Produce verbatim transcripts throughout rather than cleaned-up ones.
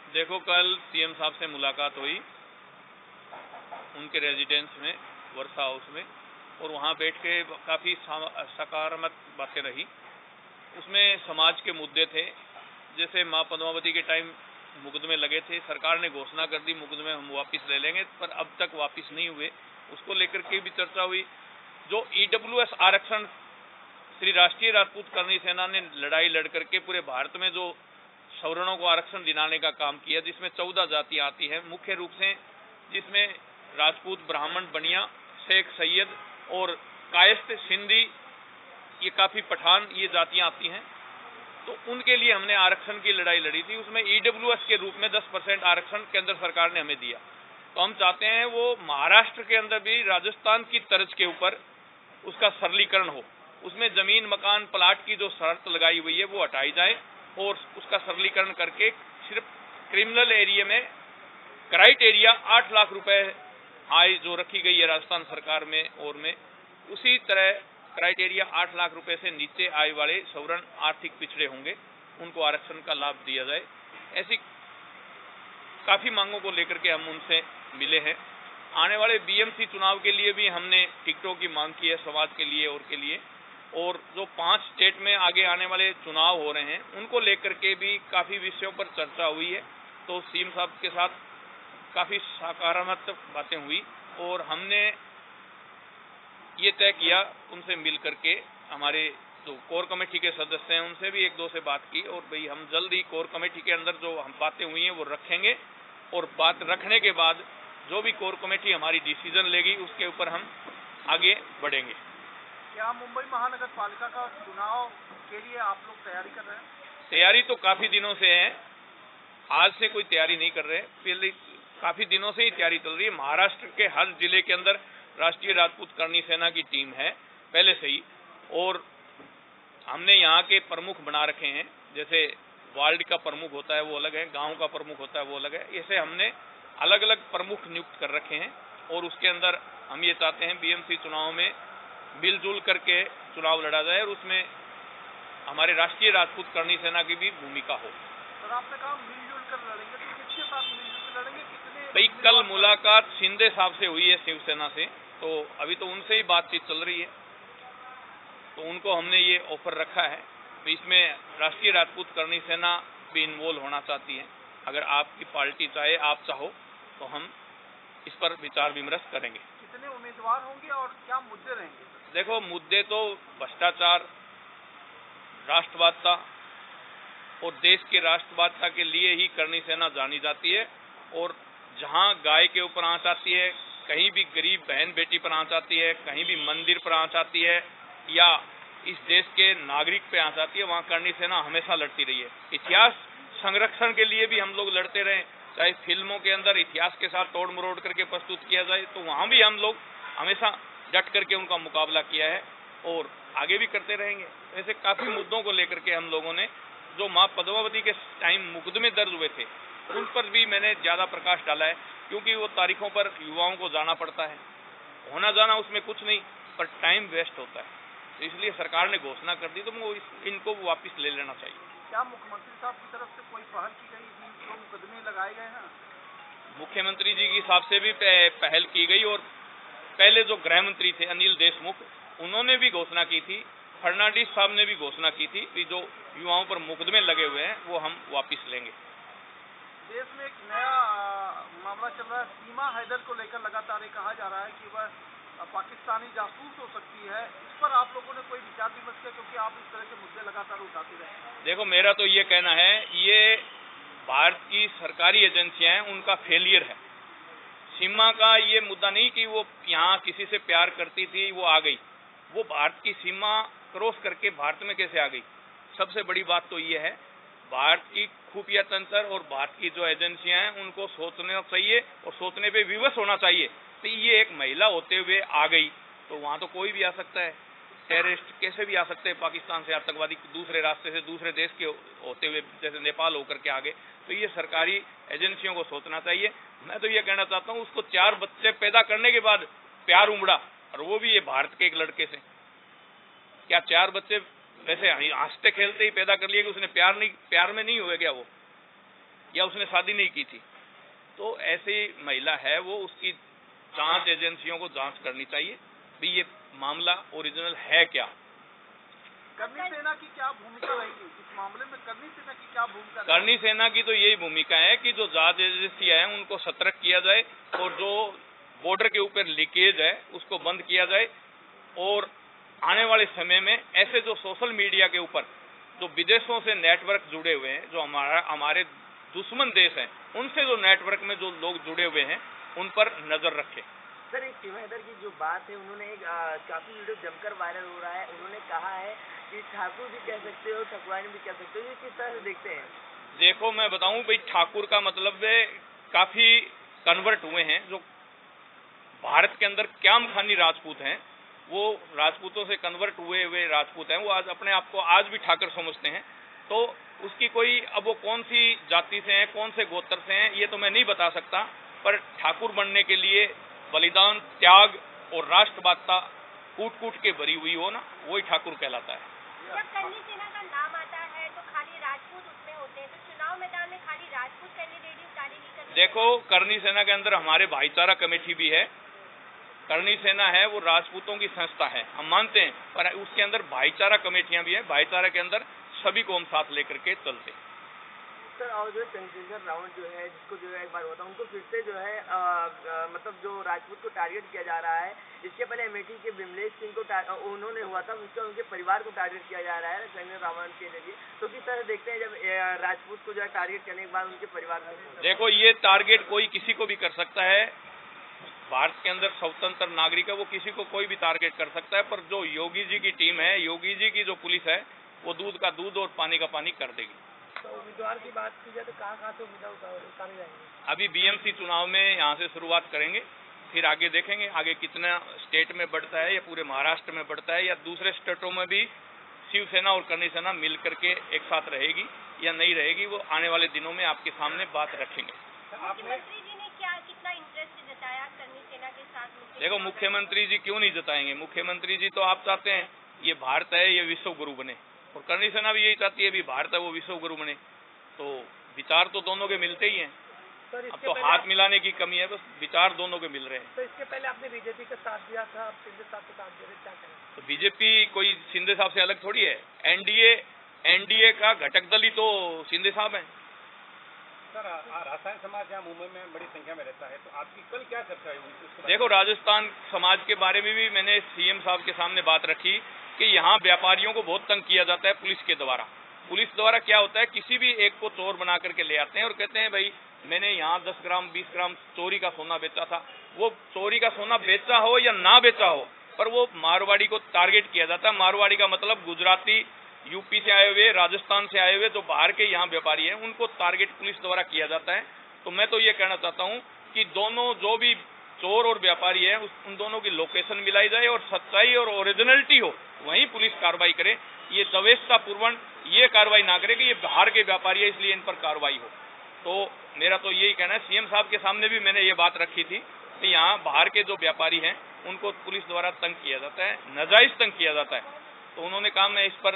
देखो, कल सीएम साहब से मुलाकात हुई उनके रेजिडेंस में, वर्षा हाउस में, और वहां बैठ के काफ़ी सकारात्मक बातें रही। उसमें समाज के मुद्दे थे, जैसे मां पद्मावती के टाइम मुकदमे लगे थे, सरकार ने घोषणा कर दी मुकदमे हम वापस ले लेंगे, पर अब तक वापस नहीं हुए, उसको लेकर के भी चर्चा हुई। जो ईडब्ल्यूएस आरक्षण श्री राष्ट्रीय राजपूत करनी सेना ने लड़ाई लड़ करके पूरे भारत में जो सवर्णों को आरक्षण दिलाने का काम किया, जिसमें चौदह जातियां आती हैं मुख्य रूप से, जिसमें राजपूत, ब्राह्मण, बनिया, शेख, सैयद और कायस्थ, सिंधी, ये काफी पठान, ये जातियां आती हैं। तो उनके लिए हमने आरक्षण की लड़ाई लड़ी थी। उसमें ईडब्ल्यूएस के रूप में दस परसेंट आरक्षण केंद्र सरकार ने हमें दिया। तो हम चाहते हैं वो महाराष्ट्र के अंदर भी राजस्थान की तर्ज के ऊपर उसका सरलीकरण हो। उसमें जमीन, मकान, प्लाट की जो शर्त लगाई हुई है वो हटाई जाए और उसका सरलीकरण करके सिर्फ क्रिमिनल एरिया में क्राइटेरिया आठ लाख रुपए आय जो रखी गई है राजस्थान सरकार में और में, उसी तरह क्राइटेरिया आठ लाख रुपए से नीचे आय वाले सवर्ण आर्थिक पिछड़े होंगे, उनको आरक्षण का लाभ दिया जाए। ऐसी काफी मांगों को लेकर के हम उनसे मिले हैं। आने वाले बीएमसी चुनाव के लिए भी हमने टिकटों की मांग की है, समाज के लिए और के लिए, और जो पांच स्टेट में आगे आने वाले चुनाव हो रहे हैं उनको लेकर के भी काफी विषयों पर चर्चा हुई है। तो सीएम साहब के साथ काफी सकारात्मक बातें हुई और हमने ये तय किया उनसे मिल करके, हमारे जो कोर कमेटी के सदस्य हैं उनसे भी एक दो से बात की, और भाई हम जल्द ही कोर कमेटी के अंदर जो हम बातें हुई हैं वो रखेंगे, और बात रखने के बाद जो भी कोर कमेटी हमारी डिसीजन लेगी उसके ऊपर हम आगे बढ़ेंगे। क्या मुंबई महानगर पालिका का चुनाव के लिए आप लोग तैयारी कर रहे हैं? तैयारी तो काफी दिनों से है, आज से कोई तैयारी नहीं कर रहे, पहले काफी दिनों से ही तैयारी चल रही है। महाराष्ट्र के हर जिले के अंदर राष्ट्रीय राजपूत करनी सेना की टीम है पहले से ही, और हमने यहाँ के प्रमुख बना रखे हैं। जैसे वार्ड का प्रमुख होता है वो अलग है, गांव का प्रमुख होता है वो अलग है, ऐसे हमने अलग अलग प्रमुख नियुक्त कर रखे हैं। और उसके अंदर हम ये चाहते हैं बीएमसी चुनाव में मिलजुल करके चुनाव लड़ा जाए और उसमें हमारे राष्ट्रीय राजपूत करनी सेना की भी भूमिका हो। सर, आपने कहा मिलजुल कर लड़ेंगे, तो किसके साथ मिलजुल कर लड़ेंगे? कितने? भाई कल मुलाकात शिंदे साहब से हुई है शिवसेना से, तो अभी तो उनसे ही बातचीत चल रही है, तो उनको हमने ये ऑफर रखा है। तो इसमें राष्ट्रीय राजपूत करनी सेना भी इन्वॉल्व होना चाहती है। अगर आपकी पार्टी चाहे, आप चाहो, तो हम इस पर विचार विमर्श करेंगे। कितने उम्मीदवार होंगे और क्या मुद्दे रहेंगे? देखो, मुद्दे तो भ्रष्टाचार, राष्ट्रवादता और देश के राष्ट्रवादता के लिए ही करनी सेना जानी जाती है। और जहां गाय के ऊपर आंच आती है, कहीं भी गरीब बहन बेटी पर आंच आती है, कहीं भी मंदिर पर आंच आती है, या इस देश के नागरिक पे आंच आती है, वहां करनी सेना हमेशा लड़ती रही है। इतिहास संरक्षण के लिए भी हम लोग लड़ते रहे, चाहे फिल्मों के अंदर इतिहास के साथ तोड़ मरोड़ करके प्रस्तुत किया जाए, तो वहां भी हम लोग हमेशा डट करके उनका मुकाबला किया है और आगे भी करते रहेंगे। ऐसे काफी मुद्दों को लेकर के हम लोगों ने, जो मां पद्मावती के टाइम मुकदमे दर्ज हुए थे, उन पर भी मैंने ज्यादा प्रकाश डाला है, क्योंकि वो तारीखों पर युवाओं को जाना पड़ता है। होना जाना उसमें कुछ नहीं, पर टाइम वेस्ट होता है, तो इसलिए सरकार ने घोषणा कर दी, तो वो इनको वापस ले लेना चाहिए। क्या मुख्यमंत्री साहब की तरफ से कोई पहल की गई थी? जो मुकदमे लगाए गए हैं, मुख्यमंत्री जी की हिसाब से भी पहल की गई, और पहले जो गृह मंत्री थे अनिल देशमुख, उन्होंने भी घोषणा की थी, फर्नांडिस साहब ने भी घोषणा की थी कि जो युवाओं पर मुकदमे लगे हुए हैं वो हम वापस लेंगे। देश में एक नया मामला चल रहा है, सीमा हैदर को लेकर लगातार ये कहा जा रहा है कि वह पाकिस्तानी जासूस हो सकती है। इस पर आप लोगों ने कोई विचार विमर्श किया, क्योंकि आप इस तरह के मुद्दे लगातार उठाते रहे? देखो, मेरा तो ये कहना है, ये भारत की सरकारी एजेंसियां हैं, उनका फेलियर है। सीमा का ये मुद्दा नहीं कि वो यहाँ किसी से प्यार करती थी, वो आ गई, वो भारत की सीमा क्रॉस करके भारत में कैसे आ गई। सबसे बड़ी बात तो ये है, भारत की खुफिया तंत्र और भारत की जो एजेंसियां हैं उनको सोचना चाहिए और सोचने पे विवश होना चाहिए। तो ये एक महिला होते हुए आ गई, तो वहां तो कोई भी आ सकता है, टेररिस्ट कैसे भी आ सकते हैं पाकिस्तान से, आतंकवादी दूसरे रास्ते से, दूसरे देश के होते हुए, जैसे नेपाल होकर के आगे। तो ये सरकारी एजेंसियों को सोचना चाहिए। मैं तो ये कहना चाहता हूँ, उसको चार बच्चे पैदा करने के बाद प्यार उमड़ा, और वो भी ये भारत के एक लड़के से। क्या चार बच्चे वैसे हंसते खेलते ही पैदा कर लिए कि उसने प्यार नहीं, प्यार में नहीं हुए क्या वो? या उसने शादी नहीं की थी, तो ऐसी महिला है वो, उसकी जांच एजेंसियों को जांच करनी चाहिए भी ये मामला ओरिजिनल है क्या। करनी सेना की क्या भूमिका रहेगी इस मामले में? करनी सेना की क्या भूमिका? करनी सेना की तो यही भूमिका है कि जो जांच एजेंसी है उनको सतर्क किया जाए और जो बॉर्डर के ऊपर लीकेज है उसको बंद किया जाए, और आने वाले समय में ऐसे जो सोशल मीडिया के ऊपर जो विदेशों से नेटवर्क जुड़े हुए हैं, जो हमारा हमारे दुश्मन देश हैं, उनसे जो नेटवर्क में जो लोग जुड़े हुए हैं उन पर नजर रखें। सर, एक सीमा हैदर की जो बात है, उन्होंने एक काफी वीडियो जमकर वायरल हो रहा है, उन्होंने कहा है कि ठाकुर भी कह सकते हो, ठकुरानी भी कह सकते हो, ये किस तरह से देखते हैं? देखो मैं बताऊं भाई, ठाकुर का मतलब है काफी कन्वर्ट हुए हैं, जो भारत के अंदर क्या खानी राजपूत हैं, वो राजपूतों से कन्वर्ट हुए हुए राजपूत हैं, वो आज अपने आप को आज भी ठाकुर समझते हैं। तो उसकी कोई, अब वो कौन सी जाति से हैं, कौन से गोत्र से हैं, ये तो मैं नहीं बता सकता, पर ठाकुर बनने के लिए बलिदान, त्याग और राष्ट्रवादता कूट कूट के भरी हुई हो ना, वही ठाकुर कहलाता है। जब करनी सेना का नाम आता है तो खाली राजपूत उसमें होते हैं, तो चुनाव मैदान में खाली राजपूत कैंडिडेट उतारी नहीं करते? देखो, करनी सेना के अंदर हमारे भाईचारा कमेटी भी है। करनी सेना है वो राजपूतों की संस्था है, हम मानते हैं, पर उसके अंदर भाईचारा कमेटियां भी है। भाईचारा के अंदर सभी को हम साथ लेकर के चलते हैं। सर, और जो चंद्रशेखर रावत जो है, जिसको जो है एक बार होता है, उनको फिर से जो है आ, आ, मतलब जो राजपूत को टारगेट किया जा रहा है। इसके पहले अमेठी के विमलेश सिंह को उन्होंने हुआ था, उसका उनके परिवार को टारगेट किया जा रहा है चंद्रशेखर रावत के जरिए। तो किस तरह देखते हैं जब राजपूत को जो है टारगेट करने के बाद उनके परिवार में? देखो, ये टारगेट कोई किसी को भी कर सकता है। भारत के अंदर स्वतंत्र नागरिक है, वो किसी को कोई भी टारगेट कर सकता है, पर जो योगी जी की टीम है, योगी जी की जो पुलिस है, वो दूध का दूध और पानी का पानी कर देगी। तो उम्मीदवार की बात की जाए तो कहाँ कहाँ से उम्मीदवार उतारे जाएंगे? अभी बीएमसी चुनाव में यहाँ से शुरुआत करेंगे, फिर आगे देखेंगे आगे कितना स्टेट में बढ़ता है, या पूरे महाराष्ट्र में बढ़ता है, या दूसरे स्टेटों में भी शिवसेना और करनी सेना मिल करके एक साथ रहेगी या नहीं रहेगी, वो आने वाले दिनों में आपके सामने बात रखेंगे। मुख्यमंत्री जी ने क्या कितना इंटरेस्ट जताया करनी सेना के साथ? देखो, मुख्यमंत्री जी क्यों नहीं जताएंगे? मुख्यमंत्री जी तो आप चाहते हैं ये भारत है, ये विश्व गुरु बने, और करनी सेना भी यही चाहती है भी भारत है वो विश्व गुरु बने। तो विचार तो दोनों के मिलते ही हैं। अब तो हाथ मिलाने की कमी है, बस विचार दोनों के मिल रहे हैं। तो इसके पहले आपने बीजेपी का साथ दिया था, अब शिंदे साहब का साथ दे रहे, क्या करें? तो बीजेपी कोई शिंदे साहब से अलग थोड़ी है। एनडीए एनडीए का घटक दल ही तो शिंदे साहब हैं। सर, राजस्थान समाज यहाँ मुंबई में बड़ी संख्या में रहता है, तो आपकी कल क्या चर्चा हुई? देखो, राजस्थान समाज के बारे में भी मैंने सीएम साहब के सामने बात रखी कि यहाँ व्यापारियों को बहुत तंग किया जाता है पुलिस के द्वारा। पुलिस द्वारा क्या होता है, किसी भी एक को चोर बना करके ले आते हैं और कहते हैं भाई मैंने यहाँ दस ग्राम बीस ग्राम चोरी का सोना बेचा था। वो चोरी का सोना बेचा हो या ना बेचा हो, पर वो मारवाड़ी को टारगेट किया जाता है। मारवाड़ी का मतलब गुजराती, यूपी से आए हुए, राजस्थान से आए हुए जो बाहर के यहाँ व्यापारी हैं, उनको टारगेट पुलिस द्वारा किया जाता है। तो मैं तो ये कहना चाहता हूँ कि दोनों जो भी चोर और व्यापारी है, उन दोनों की लोकेशन मिलाई जाए और सच्चाई और ओरिजिनलिटी हो, वहीं पुलिस कार्रवाई करे। ये दवेशता पूर्वण ये कार्रवाई ना करे कि ये बाहर के व्यापारी है इसलिए इन पर कार्रवाई हो। तो मेरा तो यही कहना है, सीएम साहब के सामने भी मैंने ये बात रखी थी कि यहाँ बाहर के जो व्यापारी हैं उनको पुलिस द्वारा तंग किया जाता है, नाजायज तंग किया जाता है। तो उन्होंने कहा मैं इस पर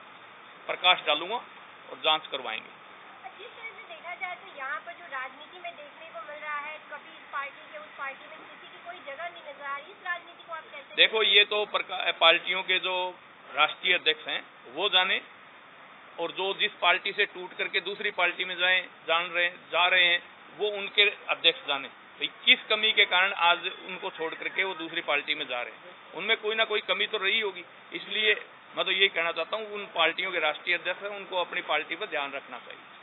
प्रकाश डालूंगा और जांच करवाएंगे। जिस तरह से देखा जाए तो यहाँ पर जो राजनीति में देखने को मिल रहा है, कभी इस पार्टी के उस पार्टी में किसी की कोई जगह नहीं नजर आ रही, इस राजनीति को आप कैसे? देखो, ये तो पार्टियों के जो राष्ट्रीय अध्यक्ष हैं वो जाने, और जो जिस पार्टी से टूट करके दूसरी पार्टी में जाए जान रहे जा रहे हैं वो उनके अध्यक्ष जाने भाई किस कमी के कारण आज उनको छोड़ करके वो दूसरी पार्टी में जा रहे हैं। उनमें कोई ना कोई कमी तो रही होगी। इसलिए मैं तो यही कहना चाहता हूँ, उन पार्टियों के राष्ट्रीय अध्यक्ष हैं, उनको अपनी पार्टी पर ध्यान रखना चाहिए।